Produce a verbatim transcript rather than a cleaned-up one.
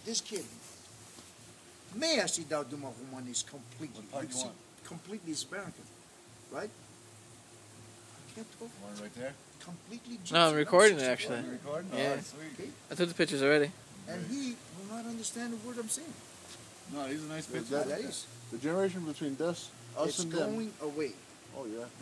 this kid, me ha sido dumakuman is completely, What part do you want? completely American, right? I can't talk. One right there? Completely Gypsy. No, I'm recording it sixty-four. actually. You recording? Yeah. Oh, sweet. Okay? I took the pictures already. And he will not understand a word I'm saying. No, he's a nice Yeah, picture. that- That is. The generation between this, us It's and them. going away. Oh yeah.